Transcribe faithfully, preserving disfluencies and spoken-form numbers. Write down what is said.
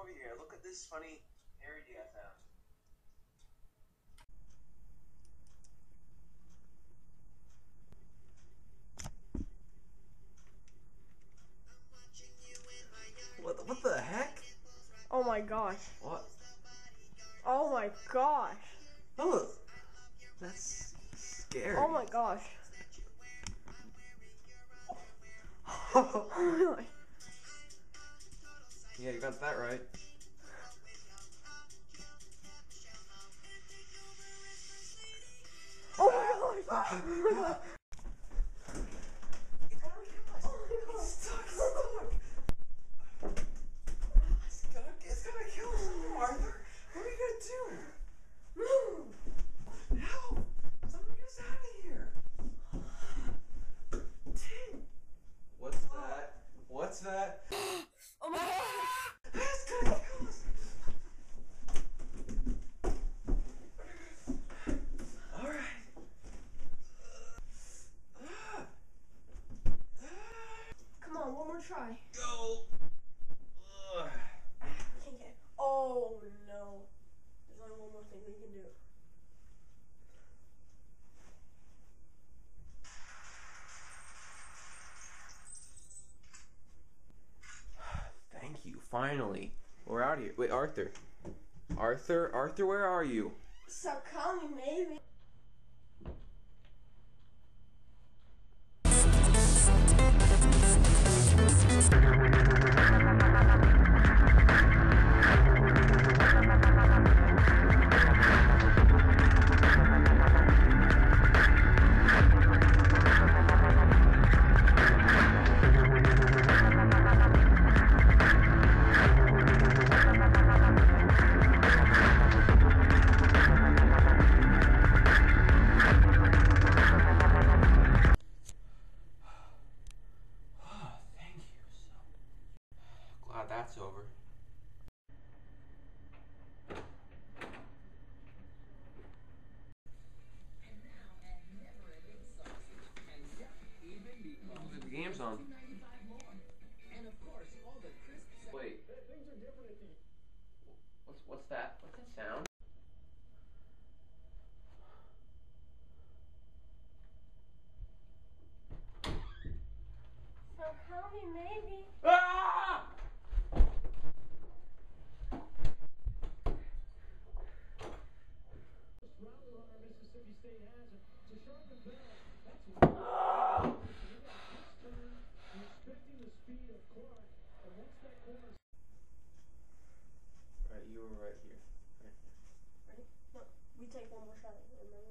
over here. Look at this funny parody I found. What the, what the heck? Oh my gosh. What? Oh my gosh. Oh, that's scary. Oh my gosh. Oh my gosh. Yeah, you got that right. Oh my gosh. Oh my gosh. It's stuck, it's stuck. It's gonna, it's gonna kill us, Arthur. What are you gonna do? Move! Help! Someone get us out of here! What's that? What's that? Oh my gosh. It's gonna kill us! Alright. Come on, one more try. Go! Ugh. Can't get it. Oh no. There's only one more thing we can do. Thank you, finally. We're out of here. Wait, Arthur. Arthur? Arthur, where are you? Stop calling me, maybe. Glad that's over. The game's on. Wait. What's what's that? What's that sound? Stop calling me, maybe. Ah! Right, you were right here. Right here. Ready? No, we take one more shot, remember?